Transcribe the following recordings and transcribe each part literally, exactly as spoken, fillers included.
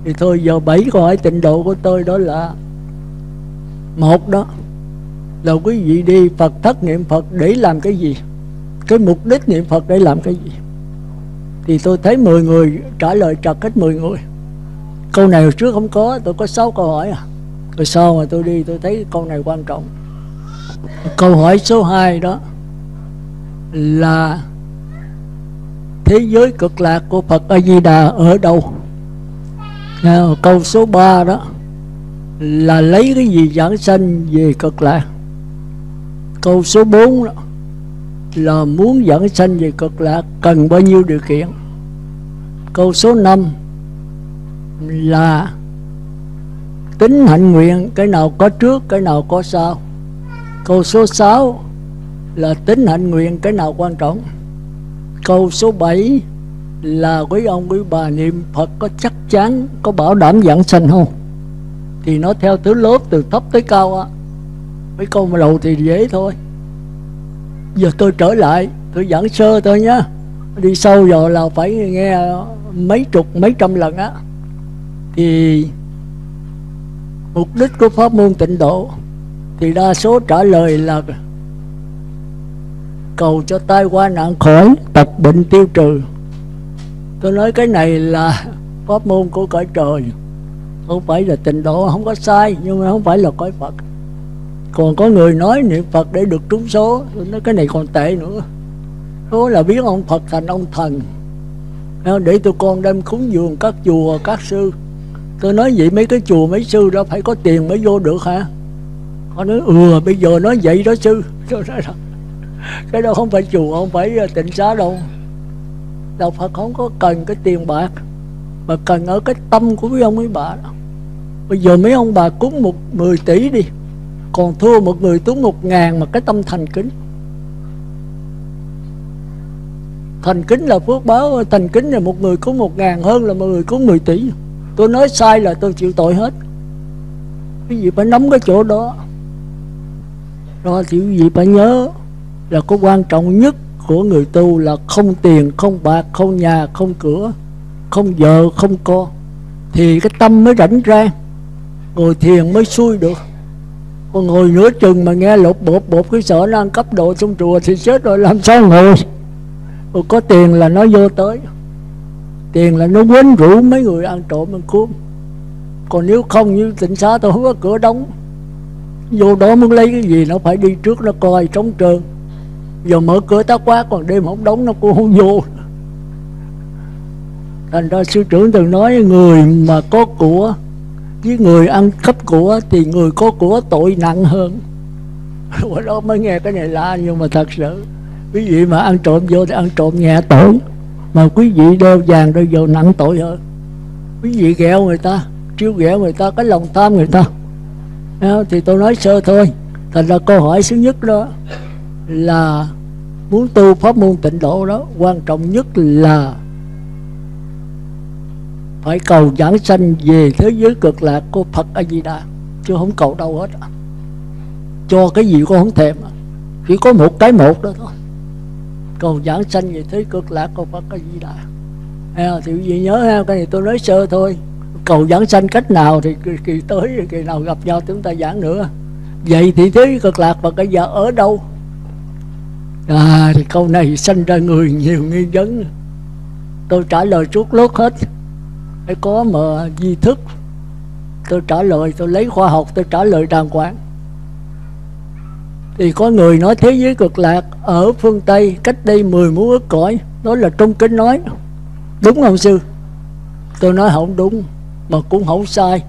Thì thôi giờ bảy câu hỏi tịnh độ của tôi đó là: một đó là quý vị đi Phật thất niệm Phật để làm cái gì? Cái mục đích niệm Phật để làm cái gì? Thì tôi thấy mười người trả lời trật hết mười người. Câu này hồi trước không có, tôi có sáu câu hỏi à. Rồi sau mà tôi đi tôi thấy câu này quan trọng. Câu hỏi số hai đó là thế giới cực lạc của Phật A Di Đà ở đâu? Câu số ba đó là lấy cái gì giảng sanh về cực lạc? Câu số bốn đó là muốn giảng sanh về cực lạc cần bao nhiêu điều kiện? Câu số năm là tính hạnh nguyện cái nào có trước, cái nào có sau? Câu số sáu là tính hạnh nguyện cái nào quan trọng? Câu số bảy là quý ông quý bà niệm Phật có chắc chắn, có bảo đảm giảng sanh không? Thì nó theo thứ lớp từ thấp tới cao á. Mấy câu mà đầu thì dễ thôi. Giờ tôi trở lại, tôi giảng sơ thôi nhá. Đi sâu vào là phải nghe mấy chục, mấy trăm lần á. Thì mục đích của pháp môn tịnh độ thì đa số trả lời là cầu cho tai qua nạn khỏi, tật bệnh tiêu trừ. Tôi nói cái này là pháp môn của cõi trời, không phải là tịnh độ, không có sai, nhưng mà không phải là cõi Phật. Còn có người nói niệm Phật để được trúng số, tôi nói cái này còn tệ nữa. Đó là biết ông Phật thành ông thần, để tụi con đem cúng dường các chùa, các sư. Tôi nói vậy mấy cái chùa, mấy sư đó phải có tiền mới vô được hả? Họ nói ừ bây giờ nói vậy đó sư. Tôi nói là cái đó không phải chùa, không phải tịnh xá đâu. Đạo Phật không có cần cái tiền bạc, mà cần ở cái tâm của mấy ông mấy bà đó. Bây giờ mấy ông bà cúng một mười tỷ đi, còn thua một người cúng một ngàn mà cái tâm thành kính. Thành kính là phước báo, thành kính là một người cúng một ngàn hơn là một người cúng mười tỷ. Tôi nói sai là tôi chịu tội hết. Cái gì phải nắm cái chỗ đó. Rồi thì quý vị phải nhớ là có quan trọng nhất của người tu là không tiền, không bạc, không nhà, không cửa, không vợ, không con. Thì cái tâm mới rảnh rang, ngồi thiền mới xuôi được. Còn ngồi nửa chừng mà nghe lột bột bột cái sợ nó ăn cắp độ trong chùa thì chết rồi, làm sao ngồi. Rồi có tiền là nó vô tới, tiền là nó quấn rủ mấy người ăn trộm ăn cướp. Còn nếu không như tịnh xá tôi không có cửa đóng, vô đó muốn lấy cái gì nó phải đi trước nó coi trống trơn. Giờ mở cửa tá quát còn đêm không đóng nó cũng không vô. Thành ra sư trưởng từng nói người mà có của với người ăn cắp của thì người có của tội nặng hơn. Ở đó mới nghe cái này lạ, nhưng mà thật sự quý vị mà ăn trộm vô thì ăn trộm nhẹ tội, mà quý vị đeo vàng đeo vô nặng tội hơn. Quý vị ghẹo người ta, trêu ghẹo người ta, cái lòng tham người ta. Thì tôi nói sơ thôi. Thành ra câu hỏi thứ nhất đó là muốn tu pháp môn tịnh độ đó, quan trọng nhất là phải cầu giảng sanh về thế giới cực lạc của Phật A Di Đà, chứ không cầu đâu hết. Cho cái gì cũng không thèm, chỉ có một cái một đó thôi. Cầu giảng sanh về thế giới cực lạc của Phật A Di Đà. À, thì quý vị nhớ ha, cái này tôi nói sơ thôi. Cầu giảng sanh cách nào thì kỳ, kỳ tới kỳ nào gặp nhau chúng ta giảng nữa. Vậy thì thế giới cực lạc Phật A Di Đà ở đâu? À, thì câu này sanh ra người nhiều nghi vấn. Tôi trả lời suốt lốt hết. Phải có mà di thức tôi trả lời, tôi lấy khoa học tôi trả lời đàng hoàng. Thì có người nói thế giới cực lạc ở phương Tây cách đây mười muôn ức cõi. Đó là Trung Kinh nói. Đúng không sư? Tôi nói không đúng, mà cũng không sai.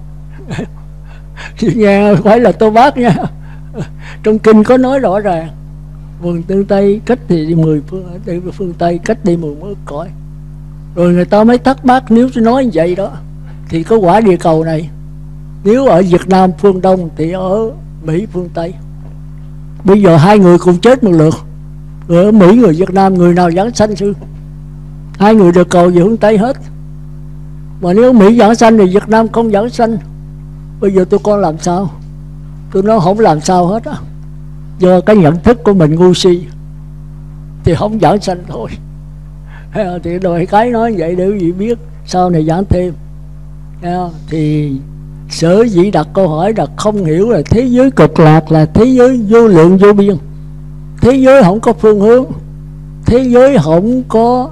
Nghe phải là tôi bác nha. Trong Kinh có nói rõ ràng phương tương Tây cách thì mười phương, phương Tây cách đi mười muôn ức cõi. Rồi người ta mới thắc mắc, nếu tôi nói như vậy đó thì có quả địa cầu này, nếu ở Việt Nam phương Đông thì ở Mỹ phương Tây. Bây giờ hai người cùng chết một lượt, người ở Mỹ người Việt Nam, người nào giảng sanh sư? Hai người được cầu về phương Tây hết. Mà nếu Mỹ giảng sanh thì Việt Nam không giảng sanh. Bây giờ tôi con làm sao? Tôi nói không làm sao hết á. Do cái nhận thức của mình ngu si thì không giảng sanh thôi. Thì đòi cái nói vậy để quý vị biết sau này giảng thêm. Thì sở dĩ đặt câu hỏi là không hiểu là thế giới cực lạc là thế giới vô lượng vô biên, thế giới không có phương hướng, thế giới không có,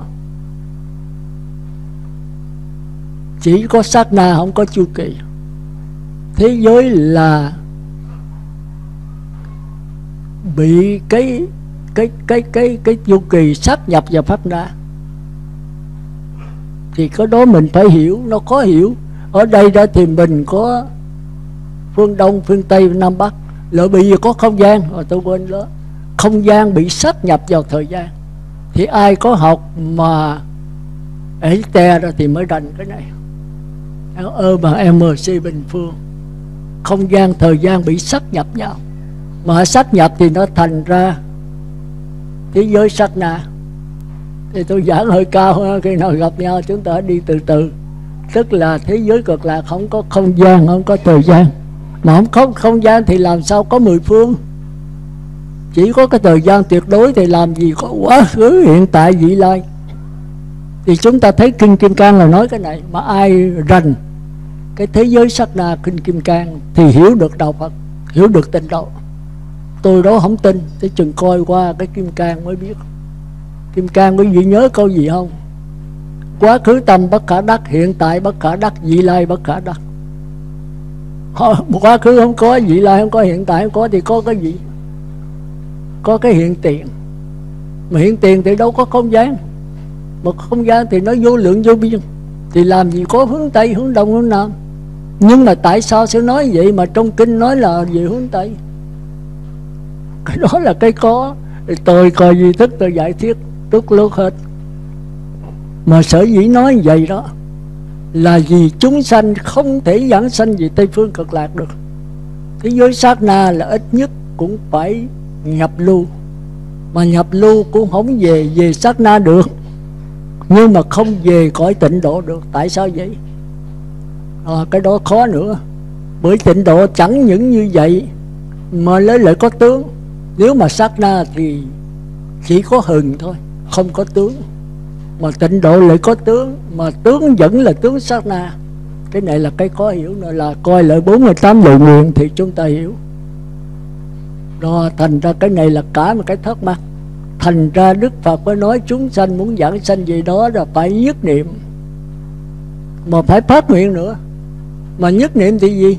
chỉ có sát na không có chu kỳ. Thế giới là bị cái cái cái cái cái chu kỳ sát nhập vào pháp na. Thì cái đó mình phải hiểu, nó khó hiểu. Ở đây đó thì mình có phương Đông, phương Tây, Nam Bắc. Lợi bị có không gian, rồi tôi quên đó. Không gian bị sát nhập vào thời gian. Thì ai có học mà ấy te đó thì mới rành cái này. Ơ mà em xê bình phương, không gian thời gian bị sát nhập nhau. Mà sát nhập thì nó thành ra thế giới sát na. Thì tôi giảng hơi cao, khi nào gặp nhau chúng ta đi từ từ. Tức là thế giới cực lạc không có không gian, không có thời gian. Mà không có không gian thì làm sao có mười phương? Chỉ có cái thời gian tuyệt đối thì làm gì có quá khứ, hiện tại, vị lai. Thì chúng ta thấy Kinh Kim Cang là nói cái này. Mà ai rành cái thế giới sát na Kinh Kim Cang thì hiểu được đạo Phật, hiểu được tịnh độ. Tôi đó không tin, tới chừng coi qua cái Kim Cang mới biết. Kim Cang quý vị nhớ câu gì không? Quá khứ tâm bất khả đắc, hiện tại bất khả đắc, vị lai bất khả đắc. Quá khứ không có, vị lai không có, hiện tại không có thì có cái gì? Có cái hiện tiền. Mà hiện tiền thì đâu có không gian. Mà không gian thì nó vô lượng vô biên. Thì làm gì có hướng Tây, hướng Đông, hướng Nam. Nhưng mà tại sao sẽ nói vậy mà trong kinh nói là về hướng Tây? Cái đó là cái có. Thì tôi coi duy thức tôi giải thích tốt lúc hết. Mà sở dĩ nói vậy đó là vì chúng sanh không thể giảng sanh về Tây phương cực lạc được. Thế giới sát na là ít nhất cũng phải nhập lưu. Mà nhập lưu cũng không về về sát na được, nhưng mà không về cõi tịnh độ được. Tại sao vậy? À, cái đó khó nữa. Bởi tịnh độ chẳng những như vậy mà lấy lại có tướng. Nếu mà sát na thì chỉ có hừng thôi, không có tướng. Mà tịnh độ lại có tướng, mà tướng vẫn là tướng sát na. Cái này là cái khó hiểu nữa, là coi lại bốn mươi tám lời nguyện thì chúng ta hiểu. Đó, thành ra cái này là cả một cái thắc mắc. Thành ra Đức Phật mới nói chúng sanh muốn giảng sanh gì đó là phải nhất niệm, mà phải phát nguyện nữa. Mà nhất niệm thì gì?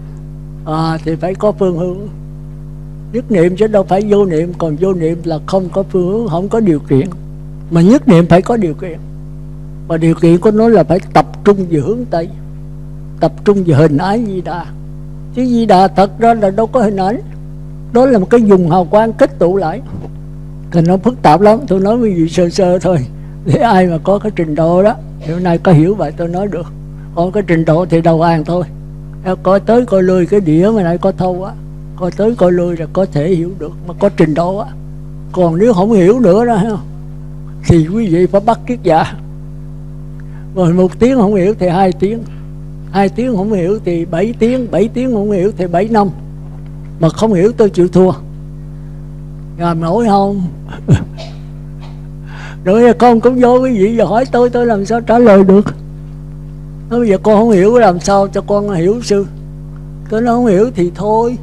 À thì phải có phương hướng. Nhất niệm chứ đâu phải vô niệm. Còn vô niệm là không có phương hướng, không có điều kiện. Mà nhất niệm phải có điều kiện. Mà điều kiện của nó là phải tập trung về hướng Tây, tập trung về hình ái Di Đà. Chứ Di Đà thật ra là đâu có hình ảnh. Đó là một cái dùng hào quang kết tụ lại. Thì nó phức tạp lắm. Tôi nói với vị sơ sơ thôi, để ai mà có cái trình độ đó thì hôm nay có hiểu vậy tôi nói được. Còn cái trình độ thì đầu hàng thôi. Coi tới coi lui cái đĩa mà này có thâu á, coi tới coi lui là có thể hiểu được, mà có trình độ á. Còn nếu không hiểu nữa đó thì quý vị phải bắt kiết dạ. Rồi một tiếng không hiểu thì hai tiếng, hai tiếng không hiểu thì bảy tiếng, bảy tiếng không hiểu thì bảy năm. Mà không hiểu tôi chịu thua. Làm nổi không? Rồi con cũng vô quý vị giờ hỏi tôi, tôi làm sao trả lời được? Nói bây giờ con không hiểu làm sao cho con hiểu sư? Tôi nói không hiểu thì thôi.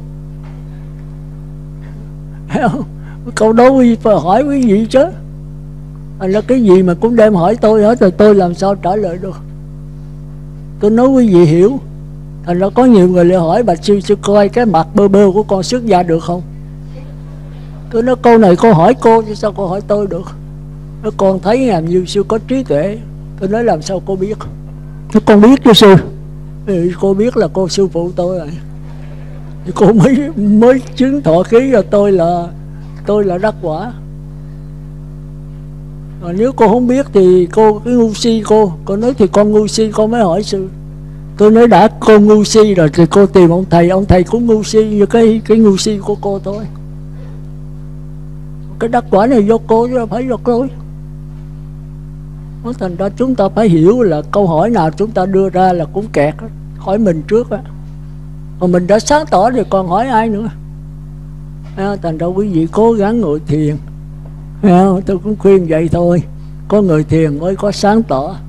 Câu đó quý vị phải hỏi quý vị chứ. Thành ra cái gì mà cũng đem hỏi tôi hết rồi tôi làm sao trả lời được? Tôi nói quý vị hiểu. Thành ra có nhiều người lại hỏi bạch sư sư coi cái mặt bơ bơ của con xuất gia được không? Tôi nói câu này cô hỏi cô chứ sao cô hỏi tôi được? Nói con thấy làm như sư có trí tuệ. Tôi nói làm sao cô biết? Nói con biết chứ sư. Ừ, cô biết là cô sư phụ tôi rồi. Thì cô mới mới chứng thọ khí cho tôi là tôi là đắc quả. Rồi nếu cô không biết thì cô cái ngu si cô. Cô nói thì con ngu si con mới hỏi sư. Tôi nói đã cô ngu si rồi thì cô tìm ông thầy. Ông thầy cũng ngu si như cái, cái ngu si của cô thôi. Cái đắc quả này do cô chứ không phải do tôi. Thành ra chúng ta phải hiểu là câu hỏi nào chúng ta đưa ra là cũng kẹt. Hỏi mình trước á. Mà mình đã sáng tỏ rồi còn hỏi ai nữa. Thành ra quý vị cố gắng ngồi thiền. Tôi cũng khuyên vậy thôi. Có người thiền mới có sáng tỏ.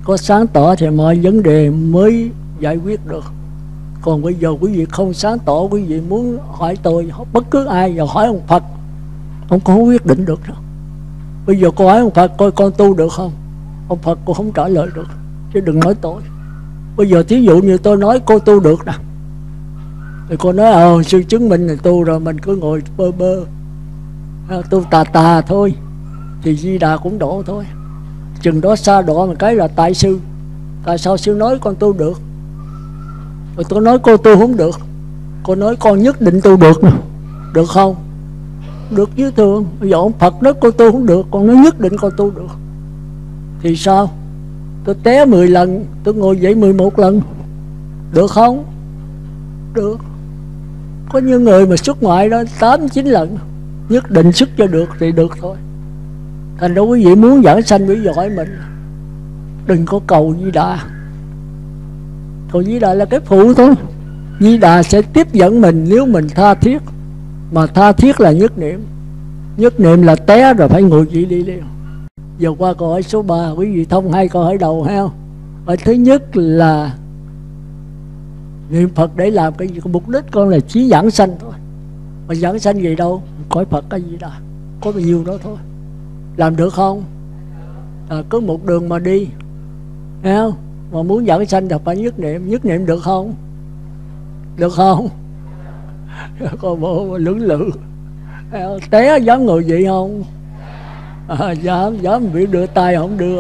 Có sáng tỏ thì mọi vấn đề mới giải quyết được. Còn bây giờ quý vị không sáng tỏ, quý vị muốn hỏi tôi, bất cứ ai, giờ hỏi ông Phật, ông không quyết định được đâu. Bây giờ cô hỏi ông Phật coi con tu được không, ông Phật cô không trả lời được, chứ đừng nói tôi. Bây giờ thí dụ như tôi nói cô tu được nè, thì cô nói ờ sư chứng minh là tu rồi, mình cứ ngồi bơ bơ tu tà tà thôi, thì Di Đà cũng độ thôi. Chừng đó xa độ một cái là tại sư, tại sao sư nói con tu được? Rồi tôi nói cô tu không được, cô nói con nhất định tu được nè, được không? Được chứ thường. Bây giờ ông Phật nói cô tu không được, con nói nhất định con tu được, thì sao? Tôi té mười lần, tôi ngồi dậy mười một lần, được không? Được. Có những người mà xuất ngoại đó tám chín lần, nhất định xuất cho được thì được thôi. Thành ra quý vị muốn giảng sanh quý vị hỏi mình, đừng có cầu Di Đà. Cầu Di Đà là cái phụ thôi. Di Đà sẽ tiếp dẫn mình nếu mình tha thiết. Mà tha thiết là nhất niệm. Nhất niệm là té rồi phải ngồi dậy đi liền. Giờ qua câu hỏi số ba, quý vị thông hai câu hỏi đầu ha. Hỏi thứ nhất là niệm Phật để làm cái gì? Mục đích con là chỉ giảng sanh thôi. Mà giảng sanh gì đâu, cõi Phật cái gì đó, có bao nhiêu đó thôi. Làm được không? À, cứ một đường mà đi, thấy không? Mà muốn giảng sanh thì phải nhất niệm. Nhất niệm được không? Được không? Con bộ lưỡng lự, té dám ngồi vậy không? À, dám, dám bị đưa tay không đưa.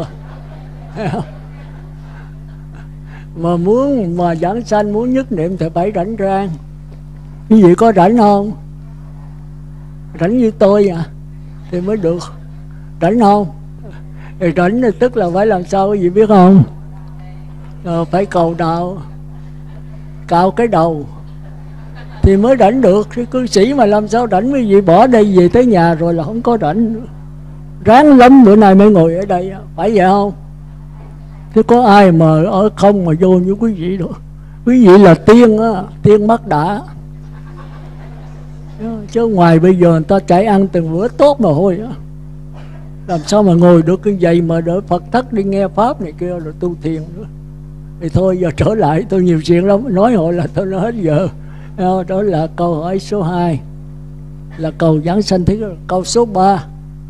Mà muốn mà giảng sanh, muốn nhất niệm thì phải rảnh rang. Quý vị có rảnh không? Rảnh như tôi à thì mới được. Rảnh không? Thì rảnh thì tức là phải làm sao quý vị biết không? À, phải cầu đạo, cạo cái đầu thì mới rảnh được. Cái cư sĩ mà làm sao rảnh? Quý vị bỏ đây về tới nhà rồi là không có rảnh nữa. Ráng lắm bữa nay mới ngồi ở đây, phải vậy không? Chứ có ai mà ở không mà vô như quý vị được. Quý vị là tiên á, tiên mắt đã. Chứ ngoài bây giờ người ta chạy ăn từng bữa tốt mà thôi á, làm sao mà ngồi được cái vậy mà đỡ Phật thất đi nghe Pháp này kia rồi tu thiền nữa. Thì thôi giờ trở lại, tôi nhiều chuyện lắm, nói hội là tôi nói hết giờ. Đó là câu hỏi số hai, là cầu giảng sanh. Thứ câu số ba,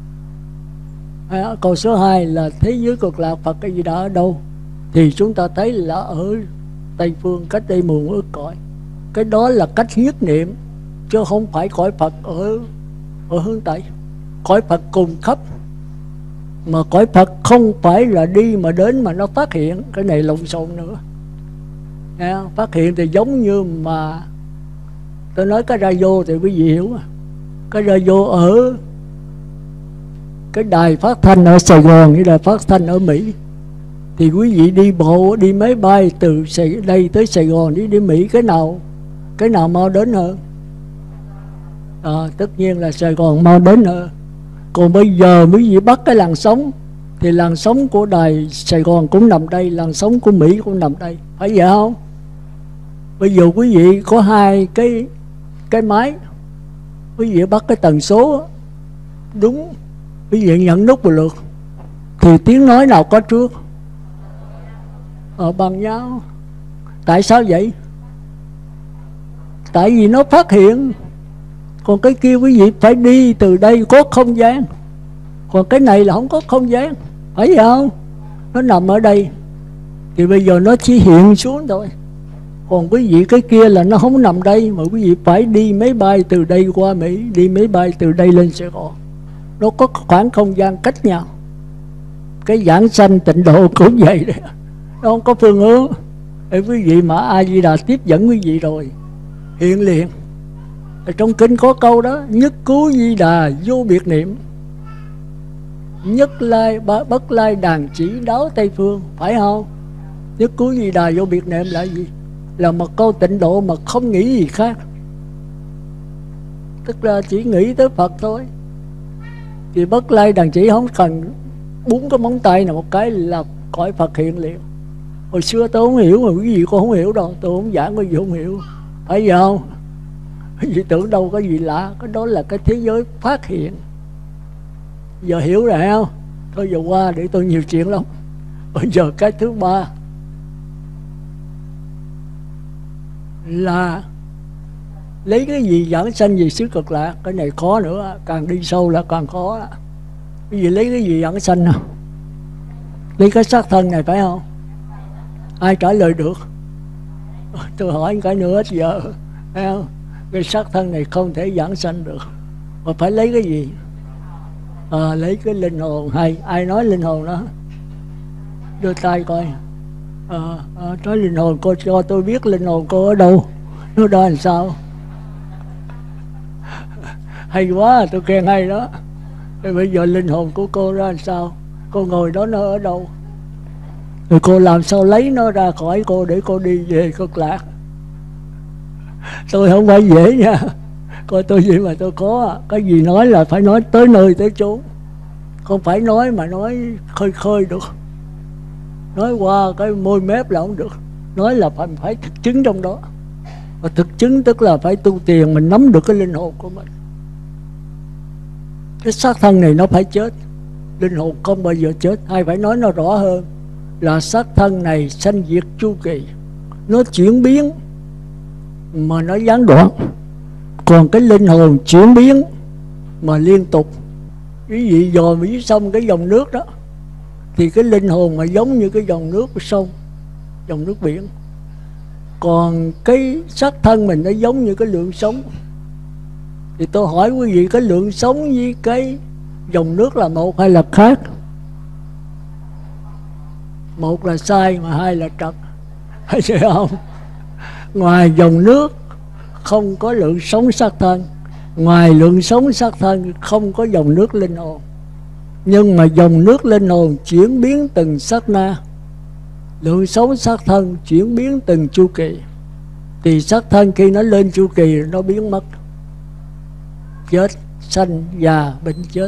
câu số hai là thế giới cực lạc Phật cái gì đó ở đâu? Thì chúng ta thấy là ở Tây Phương, cách đây mười ức cõi. Cái đó là cách nhất niệm, chứ không phải cõi Phật ở ở hướng Tây. Cõi Phật cùng khắp. Mà cõi Phật không phải là đi mà đến mà nó phát hiện. Cái này lộn xộn nữa. Nghe, phát hiện thì giống như mà tôi nói cái radio thì quý vị hiểu. Cái radio ở cái đài phát thanh ở Sài Gòn với đài phát thanh ở Mỹ, thì quý vị đi bộ, đi máy bay từ đây tới Sài Gòn đi đi Mỹ, cái nào cái nào mau đến hơn? À, tất nhiên là Sài Gòn mau đến hơn. Còn bây giờ quý vị bắt cái làn sóng thì làn sóng của đài Sài Gòn cũng nằm đây, làn sóng của Mỹ cũng nằm đây, phải vậy không? Bây giờ quý vị có hai cái cái máy, quý vị bắt cái tần số đúng, quý vị nhận nút một lượt, thì tiếng nói nào có trước? Ở bằng nhau. Tại sao vậy? Tại vì nó phát hiện. Còn cái kia quý vị phải đi từ đây có không gian, còn cái này là không có không gian, phải vậy không? Nó nằm ở đây thì bây giờ nó chỉ hiện xuống thôi. Còn quý vị cái kia là nó không nằm đây, mà quý vị phải đi máy bay từ đây qua Mỹ, đi máy bay từ đây lên Sài Gòn. Nó có khoảng không gian cách nhau. Cái giảng sanh tịnh độ cũng vậy đấy, nó không có phương hướng. Để quý vị mà A Di Đà tiếp dẫn quý vị rồi hiện liền. Ở trong kinh có câu đó, nhất cứu Di Đà vô biệt niệm, nhất lai bất lai đàn chỉ đáo Tây Phương, phải không? Nhất cứu Di Đà vô biệt niệm là gì? Là một câu tịnh độ mà không nghĩ gì khác, tức là chỉ nghĩ tới Phật thôi. Thì bất lai đàn chỉ không cần bốn cái móng tay nào một cái là cõi Phật hiện liền. Hồi xưa tôi không hiểu, mà quý vị con không hiểu đâu, tôi không giảng quý vị không hiểu, phải vậy không? Quý vị tưởng đâu có gì lạ, cái đó là cái thế giới phát hiện. Giờ hiểu rồi không? Thôi giờ qua để tôi nhiều chuyện lắm. Bây giờ cái thứ ba là lấy cái gì giảng sanh về xứ Cực Lạc. Cái này khó nữa, càng đi sâu là càng khó. Cái gì lấy cái gì giảng sanh nào? Lấy cái xác thân này phải không? Ai trả lời được? Tôi hỏi cái nữa hết giờ, phải không? Cái xác thân này không thể giảng sanh được, mà phải lấy cái gì? À, lấy cái linh hồn. Hay ai nói linh hồn đó? Đưa tay coi. À, à, nói linh hồn, cô cho tôi biết linh hồn cô ở đâu, nó đó làm sao? Hay quá, tôi khen hay đó. Thì bây giờ linh hồn của cô ra làm sao? Cô ngồi đó nó ở đâu? Rồi cô làm sao lấy nó ra khỏi cô để cô đi về Cực Lạc? Tôi không phải dễ nha. Coi tôi gì mà tôi có. Cái gì nói là phải nói tới nơi tới chốn, không phải nói mà nói khơi khơi được. Nói qua cái môi mép là không được. Nói là phải, phải thực chứng trong đó. Và thực chứng tức là phải tu tiền, mình nắm được cái linh hồn của mình. Cái xác thân này nó phải chết, linh hồn không bao giờ chết. Hay phải nói nó rõ hơn là xác thân này sanh diệt chu kỳ, nó chuyển biến mà nó gián đoạn. Còn cái linh hồn chuyển biến mà liên tục. Quý vị dò dưới sông cái dòng nước đó, thì cái linh hồn mà giống như cái dòng nước của sông, dòng nước biển. Còn cái xác thân mình nó giống như cái lượng sống. Thì tôi hỏi quý vị, cái lượng sống với cái dòng nước là một hay là khác? Một là sai mà hai là trật, hay sao không? Ngoài dòng nước không có lượng sống xác thân, ngoài lượng sống xác thân không có dòng nước linh hồn. Nhưng mà dòng nước linh hồn chuyển biến từng sát na, lượng sống xác thân chuyển biến từng chu kỳ. Thì xác thân khi nó lên chu kỳ nó biến mất, chết, sanh, già, bệnh, chết.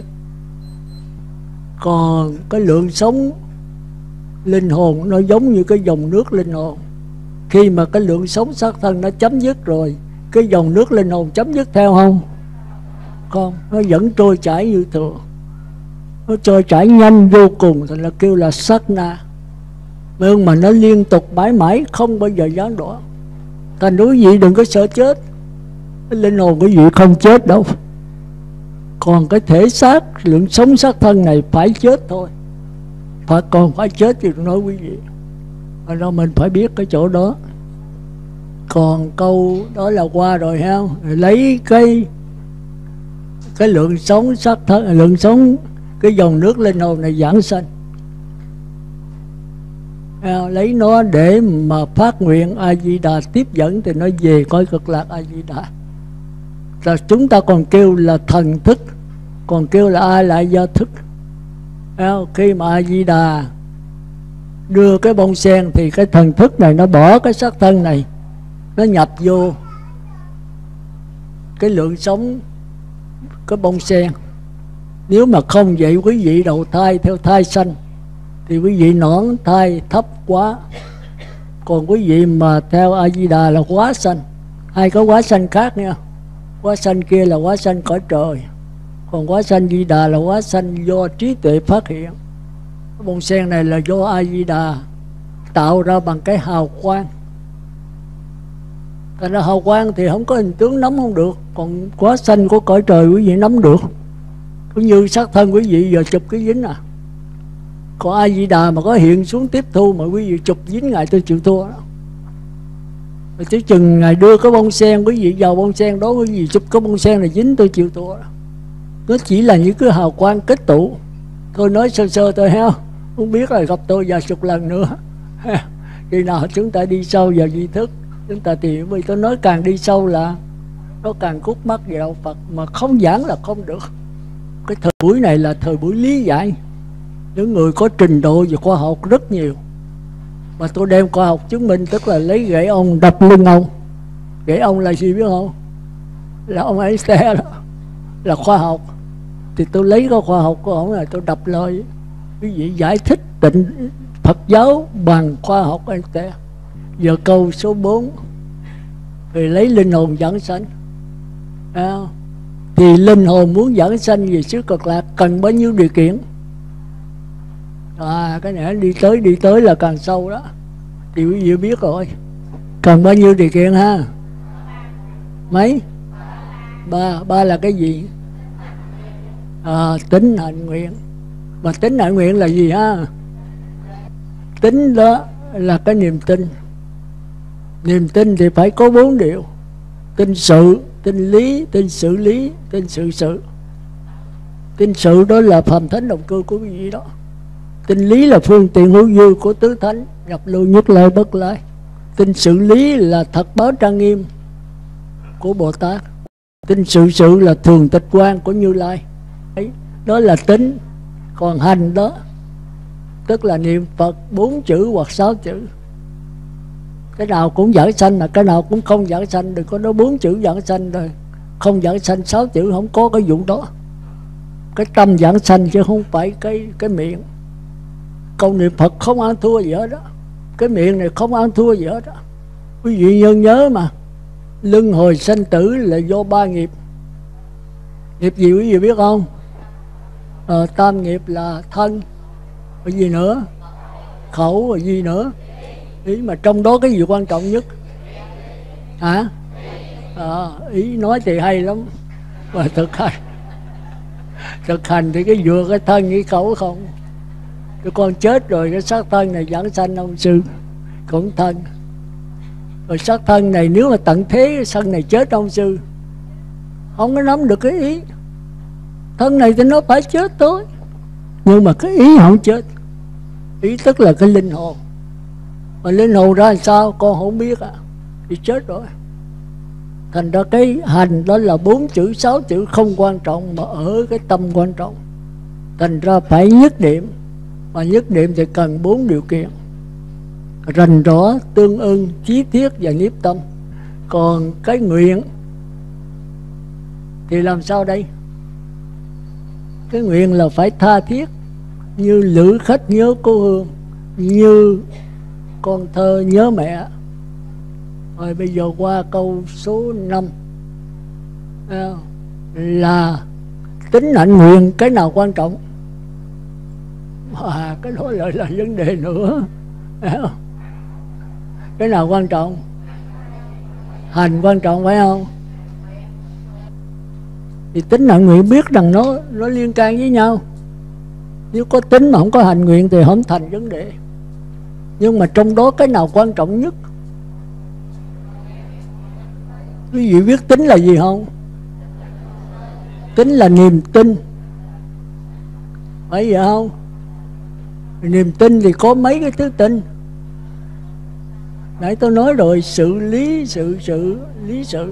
Còn cái lượng sống linh hồn nó giống như cái dòng nước linh hồn. Khi mà cái lượng sống xác thân nó chấm dứt rồi, cái dòng nước linh hồn chấm dứt theo không? Không, nó vẫn trôi chảy như thường. Nó trôi chảy nhanh vô cùng, thì là kêu là sát na. Nhưng mà nó liên tục mãi mãi, không bao giờ gián đoạn. Thành quý vị đừng có sợ chết. Cái linh hồn của quý vị không chết đâu. Còn cái thể xác, lượng sống xác thân này phải chết thôi. Phải, còn phải chết thì nói quý vị. Và đó mình phải biết cái chỗ đó. Còn câu đó là qua rồi ha. Lấy cái Cái lượng sống xác thân, lượng sống cái dòng nước linh hồn này giảng sanh, lấy nó để mà phát nguyện A Di Đà tiếp dẫn thì nó về cõi Cực Lạc A Di Đà. Là chúng ta còn kêu là thần thức, còn kêu là ai lại do thức. Khi mà A Di Đà đưa cái bông sen thì cái thần thức này nó bỏ cái xác thân này, nó nhập vô cái lượng sống cái bông sen. Nếu mà không vậy quý vị đầu thai theo thai sanh thì quý vị nõn thai thấp quá. Còn quý vị mà theo A Di Đà là quá sanh. Hay có quá sanh khác nha. Quá sanh kia là quá sanh cõi trời, còn quá sanh Di Đà là quá sanh do trí tuệ phát hiện. Cái bông sen này là do A Di Đà tạo ra bằng cái hào quang. Thành ra hào quang thì không có hình tướng nắm không được. Còn quá sanh của cõi trời quý vị nắm được. Cũng như xác thân quý vị giờ chụp cái dính à. Còn A Di Đà mà có hiện xuống tiếp thu mà quý vị chụp dính Ngài tôi chịu thua đó. Rồi chứ chừng Ngài đưa cái bông sen quý vị vào bông sen đó, quý vị chụp cái bông sen này dính tôi chịu thua đó. Nó chỉ là những cái hào quang kết tụ. Tôi nói sơ sơ tôi ha. Không biết là gặp tôi vài chục lần nữa. Khi nào chúng ta đi sâu vào di thức, chúng ta tìm. Vì tôi nói càng đi sâu là nó càng cút mắt về đạo Phật. Mà không giảng là không được. Cái thời buổi này là thời buổi lý giải. Những người có trình độ về khoa học rất nhiều. Mà tôi đem khoa học chứng minh, tức là lấy gậy ông đập lưng ông. Gậy ông là gì biết không? Là ông Einstein đó. Là khoa học. Thì tôi lấy cái khoa học của ông này tôi đập lời. Quý vị giải thích tịnh Phật giáo bằng khoa học Einstein. Giờ câu số bốn thì lấy linh hồn giảng sanh. À, thì linh hồn muốn giảng sanh về xứ Cực Lạc cần bao nhiêu điều kiện? À, cái này đi tới đi tới là càng sâu đó, thì quý vị biết rồi. Cần bao nhiêu điều kiện ha? Mấy? Ba. Ba là cái gì? À, tính hạnh nguyện. Mà tính hạnh nguyện là gì ha? Tính đó là cái niềm tin. Niềm tin thì phải có bốn điều: tin sự, tin lý, tin xử lý, tin sự sự. Tin sự đó là phàm thánh động cơ của quý vị đó. Tin lý là phương tiện hữu dư của tứ thánh, nhập lưu nhất lai bất lai. Tin xử lý là thật báo trang nghiêm của Bồ Tát. Tin sự sự là thường tịch quan của Như Lai. Đấy, đó là tính. Còn hành đó tức là niệm Phật bốn chữ hoặc sáu chữ. Cái nào cũng giảng sanh mà cái nào cũng không giảng sanh. Đừng có nói bốn chữ giảng sanh rồi không giảng sanh sáu chữ, không có cái vụ đó. Cái tâm giảng sanh chứ không phải cái cái miệng. Câu niệm Phật không ăn thua gì hết đó. Cái miệng này không ăn thua gì hết đó. Quý vị nhân nhớ mà, luân hồi sanh tử là do ba nghiệp. Nghiệp gì quý vị biết không? À, tam nghiệp là thân, cái gì nữa? Khẩu, rồi gì nữa? Ý mà trong đó cái gì quan trọng nhất? Hả? À, ý nói thì hay lắm, mà thực hành thực hành thì cái vừa cái thân cái khẩu không. Cái con chết rồi cái xác thân này giảng sanh ông sư cũng thân. Rồi xác thân này nếu mà tận thế cái thân này chết ông sư không có nắm được cái ý. Thân này thì nó phải chết thôi, nhưng mà cái ý không chết. Ý tức là cái linh hồn. Mà linh hồn ra làm sao con không biết à, thì chết rồi. Thành ra cái hành đó là bốn chữ sáu chữ không quan trọng, mà ở cái tâm quan trọng. Thành ra phải nhất niệm. Mà nhất niệm thì cần bốn điều kiện: rành rõ, tương ưng, chí thiết và nhiếp tâm. Còn cái nguyện thì làm sao đây? Cái nguyện là phải tha thiết, như lữ khách nhớ cô hương, như con thơ nhớ mẹ. Rồi bây giờ qua câu số năm là tính hạnh nguyện cái nào quan trọng? À, cái đó lại là vấn đề nữa. Cái nào quan trọng? Hành quan trọng phải không? Thì tính hạnh nguyện biết rằng nó nó liên can với nhau. Nếu có tính mà không có hành nguyện thì không thành vấn đề. Nhưng mà trong đó cái nào quan trọng nhất? Quý vị biết tính là gì không? Tính là niềm tin, phải vậy không? Niềm tin thì có mấy cái thứ tin. Nãy tôi nói rồi, sự lý, sự sự, lý sự.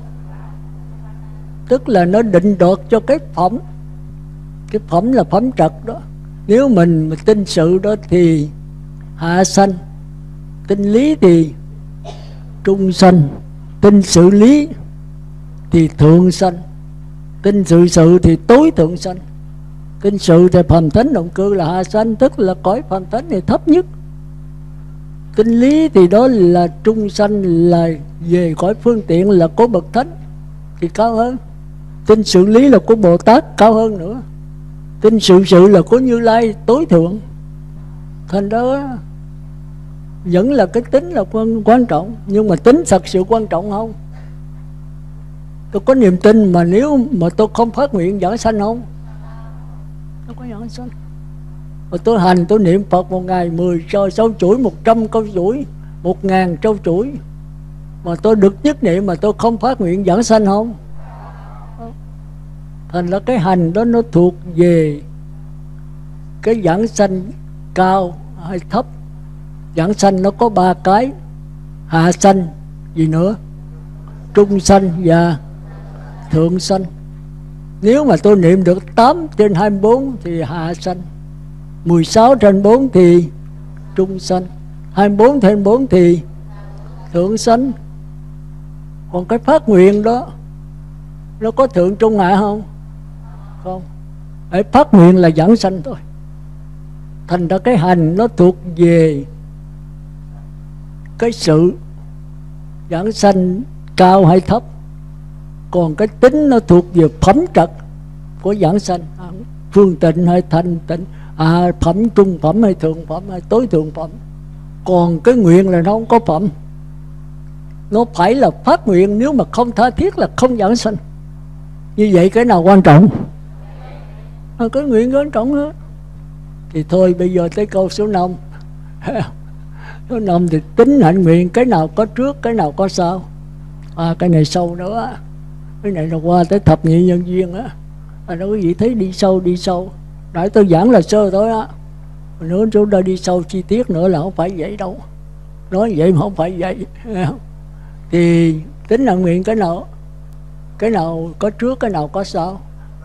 Tức là nó định đoạt cho cái phẩm. Cái phẩm là phẩm trật đó. Nếu mình mà tin sự đó thì hạ sanh, tin lý thì trung sanh, tin sự lý thì thượng sanh, tin sự sự thì tối thượng sanh. Tin sự thì phàm thánh động cơ là hạ sanh, tức là cõi phàm thánh thì thấp nhất. Tin lý thì đó là trung sanh, là về cõi phương tiện là có bậc thánh thì cao hơn. Tin sự lý là của Bồ Tát cao hơn nữa. Tin sự sự là của Như Lai tối thượng. Thành đó vẫn là cái tính là quan, quan trọng. Nhưng mà tính thật sự quan trọng không? Tôi có niềm tin mà nếu mà tôi không phát nguyện giảng sanh không? Tôi có giảng sanh. Mà tôi hành, tôi niệm Phật một ngày mười cho sáu chuỗi, một trăm câu chuỗi, một ngàn câu chuỗi, mà tôi được nhất niệm mà tôi không phát nguyện giảng sanh không? Thành ra cái hành đó nó thuộc về cái giảng sanh cao hay thấp. Giảng sanh nó có ba cái: hạ sanh, gì nữa, trung sanh và thượng sanh. Nếu mà tôi niệm được tám trên hai mươi bốn thì hạ sanh, mười sáu trên bốn thì trung sanh, hai mươi bốn trên bốn thì thượng sanh. Còn cái phát nguyện đó nó có thượng trung hạ không? Không. Để phát nguyện là giảng sanh thôi. Thành ra cái hành nó thuộc về cái sự giảng sanh cao hay thấp. Còn cái tính nó thuộc về phẩm trật của giảng sanh, phương tịnh hay thanh tịnh, à, phẩm, trung phẩm hay thượng phẩm hay tối thượng phẩm. Còn cái nguyện là nó không có phẩm. Nó phải là phát nguyện, nếu mà không tha thiết là không giảng sanh. Như vậy cái nào quan trọng? À, cái nguyện quan trọng hơn. Thì thôi bây giờ tới câu số năm. Số năm thì tính hạnh nguyện, cái nào có trước, cái nào có sau. À, cái này sâu nữa. Cái này là qua tới thập nhị nhân duyên á. À, đâu có gì thấy đi sâu đi sâu. Nãy tôi giảng là sơ thôi á. Nữa chúng ta đi sâu chi tiết nữa là không phải vậy đâu. Nói vậy mà không phải vậy. Thì tính hạnh nguyện cái nào? Cái nào có trước, cái nào có sau?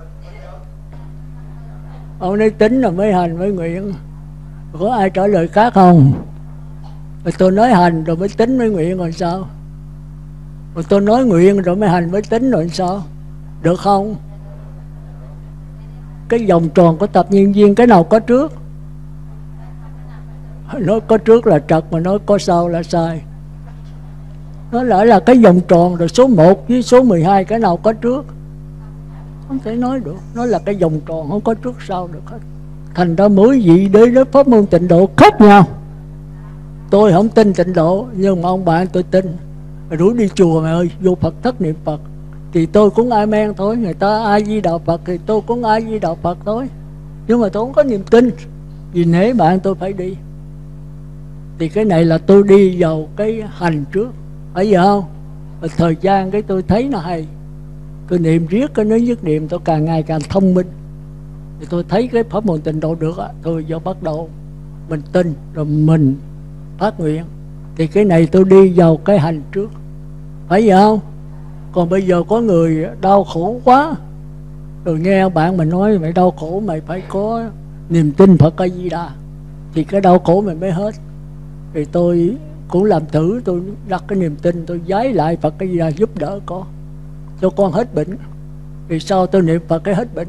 Ông nói tính là mới hành mới nguyện. Có ai trả lời khác không? Rồi tôi nói hành rồi mới tính mới nguyện rồi sao? Rồi tôi nói nguyện rồi mới hành mới tính rồi sao? Được không? Cái vòng tròn của tập nhân duyên cái nào có trước? Nói có trước là trật, mà nói có sau là sai. Nó lại là cái vòng tròn, rồi số một với số mười hai cái nào có trước? Không thể nói được. Nó là cái vòng tròn, không có trước sau được hết. Thành ra mỗi vị đến với pháp môn tịnh độ khác nhau. Tôi không tin tịnh độ, nhưng mà ông bạn tôi tin. Rủ đi chùa mày ơi, vô Phật thất niệm Phật. Thì tôi cũng ai men thôi. Người ta ai di đạo Phật thì tôi cũng ai di đạo Phật thôi. Nhưng mà tôi không có niềm tin. Vì nể bạn tôi phải đi. Thì cái này là tôi đi vào cái hành trước. Phải vậy không? Rồi thời gian cái tôi thấy nó hay. Tôi niệm riết cái nếu nhất niệm tôi càng ngày càng thông minh. Thì tôi thấy cái pháp môn tịnh độ được á. Tôi vô bắt đầu mình tin rồi mình phát nguyện. Thì cái này tôi đi vào cái hành trước. Phải vậy không? Còn bây giờ có người đau khổ quá, rồi nghe bạn mình nói mày đau khổ mày phải có niềm tin Phật A Di Đà thì cái đau khổ mày mới hết. Thì tôi cũng làm thử, tôi đặt cái niềm tin, tôi giái lại Phật A Di Đà giúp đỡ con, cho con hết bệnh. Vì sao tôi niệm Phật cái hết bệnh?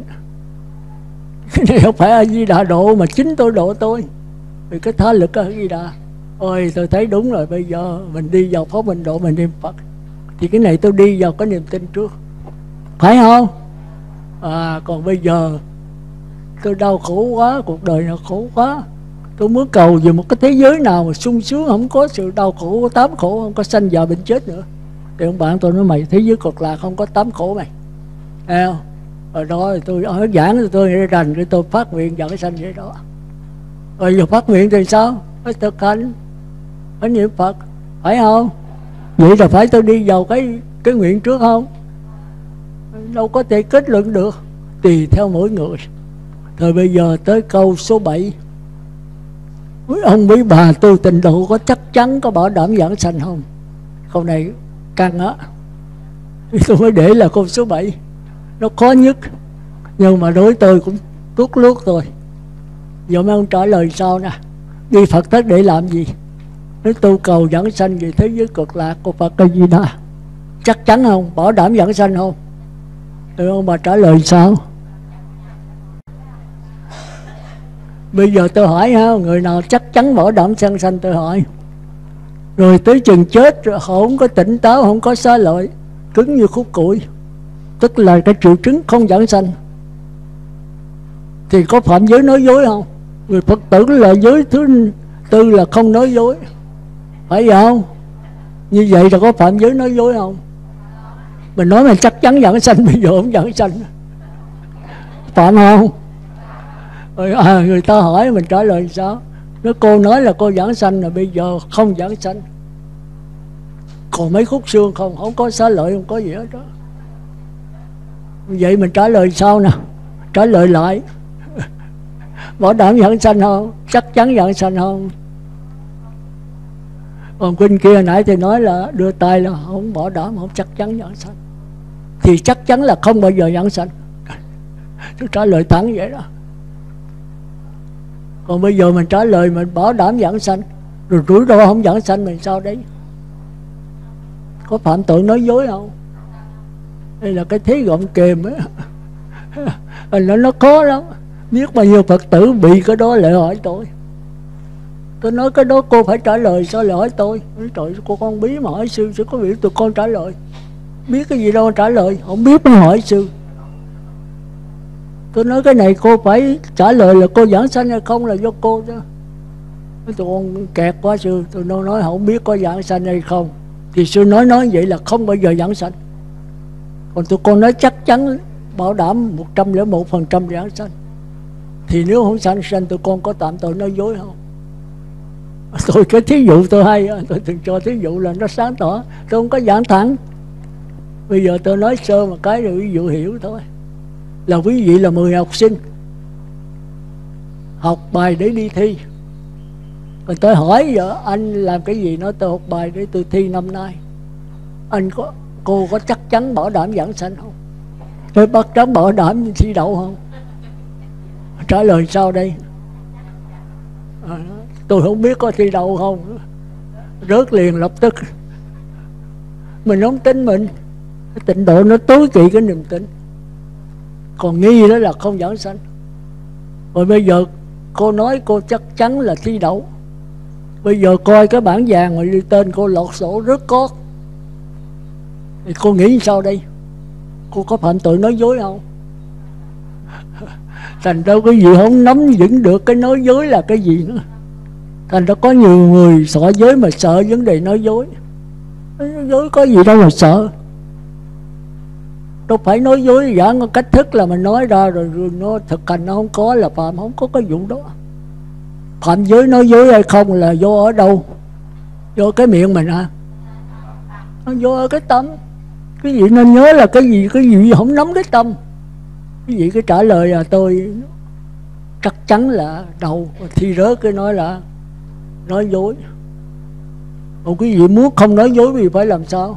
Cái này không phải A Di Đà độ mà chính tôi độ tôi. Vì cái tha lực A Di Đà. Ôi tôi thấy đúng rồi, bây giờ mình đi vào pháp mình độ mình niệm Phật. Thì cái này tôi đi vào cái niềm tin trước. Phải không? À còn bây giờ tôi đau khổ quá, cuộc đời nó khổ quá. Tôi muốn cầu về một cái thế giới nào mà sung sướng, không có sự đau khổ, tám khổ, không có sanh già bệnh chết nữa. Thì ông bạn tôi nói mày thế giới cực lạc không có tám khổ mày. Thấy không? Rồi đó tôi ở giảng rồi tôi nghĩ rành cái tôi phát nguyện dẫn sanh vậy đó. Rồi giờ phát nguyện thì sao? Phải thực hành, phải niệm Phật, phải không? Vậy là phải tôi đi vào cái cái nguyện trước không? Đâu có thể kết luận được, tùy theo mỗi người. Rồi bây giờ tới câu số bảy. Quý ông quý bà tu tịnh độ có chắc chắn có bảo đảm giảng sanh không? Câu này căng á. Tôi mới để là câu số bảy. Nó khó nhất, nhưng mà đối với tôi cũng tuốt lút rồi. Giờ mấy ông trả lời sao nè? Đi Phật thất để làm gì? Nếu tu cầu giảng sanh về thế giới cực lạc của Phật A Di Đà, chắc chắn không? Bảo đảm giảng sanh không? Thì ông bà trả lời sao? Bây giờ tôi hỏi ha, người nào chắc chắn bảo đảm giảng sanh tôi hỏi. Rồi tới chừng chết họ không có tỉnh táo, không có xá lợi, cứng như khúc củi, tức là cái triệu chứng không giảng sanh. Thì có phạm giới nói dối không? Người Phật tử là giới thứ tư là không nói dối. Phải vậy không? Như vậy là có phạm giới nói dối không? Mình nói mình chắc chắn giảng sanh, bây giờ không giảng sanh, phạm không? Rồi, à, người ta hỏi mình trả lời sao? Nếu cô nói là cô giảng sanh là bây giờ không giảng sanh, còn mấy khúc xương không, không có xá lợi, không có gì hết đó. Vậy mình trả lời sao nè? Trả lời lại bảo đảm giảng sanh không? Chắc chắn giảng sanh không? Còn kinh kia nãy thì nói là đưa tay là không bảo đảm, không chắc chắn giảng sanh. Thì chắc chắn là không bao giờ giảng sanh. Tôi trả lời thẳng vậy đó. Còn bây giờ mình trả lời mình bảo đảm giảng sanh, rồi rủi ro không giảng sanh mình sao đấy? Có phạm tội nói dối không? Đây là cái thế gọng kềm á. Nó nó khó lắm. Biết bao nhiêu Phật tử bị cái đó lại hỏi tôi. Tôi nói cái đó cô phải trả lời, sao lại hỏi tôi? Trời, cô con bí mà hỏi sư, sư có biểu tụi con trả lời. Biết cái gì đâu trả lời, không biết mới hỏi sư. Tôi nói cái này cô phải trả lời là cô giảng sanh hay không là do cô chứ. Tôi con kẹt quá sư. Tôi nói, nói không biết có giảng sanh hay không. Thì sư nói nói vậy là không bao giờ giảng sanh. Còn tôi con nói chắc chắn bảo đảm một trăm lẻ một phần trăm giảng sanh. Thì nếu không sanh sanh tụi con có tạm tội nói dối không? Tôi cái thí dụ tôi hay, tôi từng cho thí dụ là nó sáng tỏ. Tôi không có giảng thẳng. Bây giờ tôi nói sơ một cái rồi ví dụ hiểu thôi. Là quý vị là mười học sinh học bài để đi thi. Còn tôi hỏi giờ anh làm cái gì? Nói tôi học bài để tôi thi năm nay. Anh có cô có chắc chắn bảo đảm giảng sanh không? Tôi bắt chắn bảo đảm thi đậu không? Trả lời sao đây? À, tôi không biết có thi đậu không. Rớt liền lập tức. Mình không tin mình. Cái tịnh độ nó tối kỵ cái niềm tin. Còn nghi đó là không giảng sanh. Rồi bây giờ cô nói cô chắc chắn là thi đậu. Bây giờ coi cái bảng vàng mà đi tên cô lọt sổ rớt cót. Thì cô nghĩ sao đây? Cô có phạm tội nói dối không? Thành ra cái gì không nắm vững được cái nói dối là cái gì nữa. Thành ra có nhiều người sợ dối mà sợ vấn đề nói dối. Nói dối có gì đâu mà sợ. Đâu phải nói dối giảng cách thức là mình nói ra rồi, rồi nó thực hành nó không có là phạm, không có cái vụ đó. Phạm giới nói dối hay không là do ở đâu? Do cái miệng mình hả? Nó do ở cái tâm. Cái gì nên nhớ là cái gì, cái gì không nắm cái tâm. Cái gì cái trả lời là tôi chắc chắn là đầu, thi rớt cái nói là nói dối. Còn cái gì muốn không nói dối thì phải làm sao?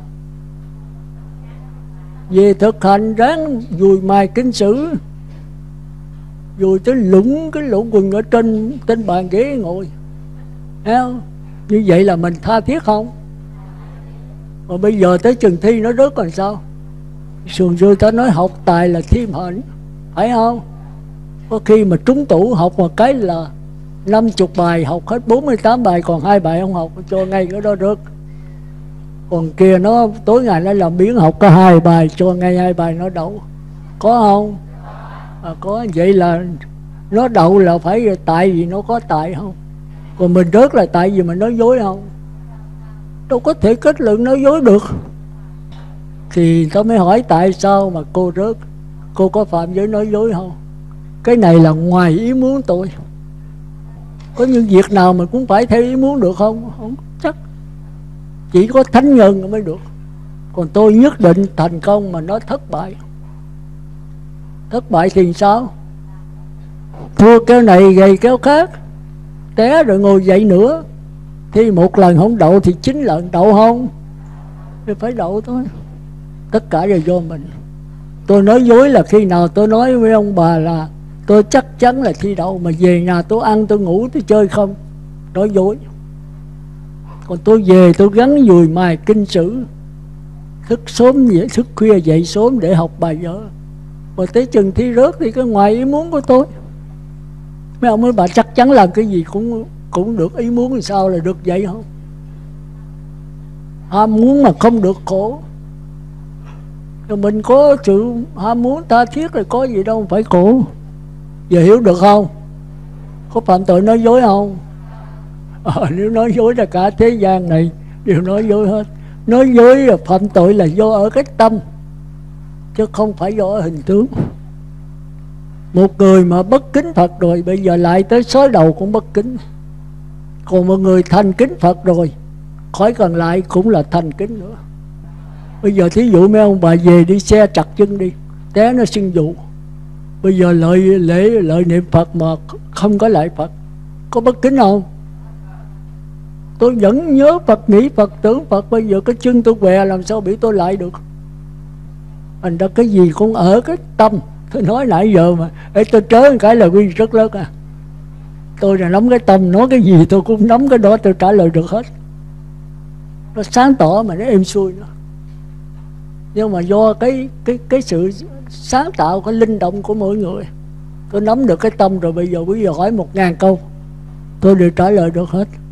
Về thực hành ráng dùi mài kinh sử, dùi tới lũng cái lỗ quần ở trên trên bàn ghế ngồi. Thấy không? Như vậy là mình tha thiết không? Mà bây giờ tới chừng thi nó rớt còn sao? Sườn xưa ta nói học tài là thêm hạnh, phải không? Có khi mà trúng tủ học một cái là năm chục bài học hết bốn mươi tám bài, còn hai bài không học cho ngay cái đó rớt. Còn kia nó tối ngày nó làm biến học có hai bài cho ngay hai bài nó đậu. Có không? À, có. Vậy là nó đậu là phải tại vì nó có tại không? Còn mình rớt là tại vì mình nói dối không? Đâu có thể kết luận nói dối được. Thì tôi mới hỏi tại sao mà cô rớt? Cô có phạm giới nói dối không? Cái này là ngoài ý muốn tôi. Có những việc nào mình cũng phải theo ý muốn được không? Không chắc. Chỉ có thánh nhân mới được. Còn tôi nhất định thành công mà nó thất bại. Thất bại thì sao? Thua kéo này gầy kéo khác, té rồi ngồi dậy nữa. Thì một lần không đậu thì chín lần đậu không? Thì phải đậu thôi. Tất cả đều do mình. Tôi nói dối là khi nào tôi nói với ông bà là tôi chắc chắn là thi đậu, mà về nhà tôi ăn tôi ngủ tôi chơi không, nói dối. Còn tôi về tôi gắn dùi mài kinh sử, thức sớm dậy, thức khuya dậy sớm để học bài vở. Mà tới chừng thi rớt thì cái ngoài ý muốn của tôi. Mấy ông mấy bà chắc chắn làm cái gì cũng cũng được ý muốn thì sao là được vậy không? Ham muốn mà không được khổ. Rồi mình có sự ham muốn tha thiết rồi có gì đâu phải khổ. Giờ hiểu được không? Có phạm tội nói dối không? À, nếu nói dối là cả thế gian này đều nói dối hết. Nói dối là phạm tội là do ở cái tâm, chứ không phải do ở hình tướng. Một người mà bất kính Phật rồi bây giờ lại tới xói đầu cũng bất kính. Còn một người thành kính Phật rồi, khỏi cần lại cũng là thành kính nữa. Bây giờ thí dụ mấy ông bà về đi xe trật chân đi, té nó sưng vụ. Bây giờ lợi lễ lợi niệm Phật mà không có lại Phật, có bất kính không? Tôi vẫn nhớ Phật, nghĩ Phật, tưởng Phật. Bây giờ cái chân tôi què làm sao bị tôi lại được? Thành ra cái gì cũng ở cái tâm. Tôi nói nãy giờ mà Ê, tôi trớ một cái là quy rất lớn à. Tôi là nắm cái tâm, nói cái gì tôi cũng nắm cái đó, tôi trả lời được hết. Nó sáng tỏ mà nó êm xuôi nữa. Nhưng mà do cái cái cái sự sáng tạo, cái linh động của mỗi người, tôi nắm được cái tâm rồi. Bây giờ quý vị hỏi một ngàn câu tôi đều trả lời được hết.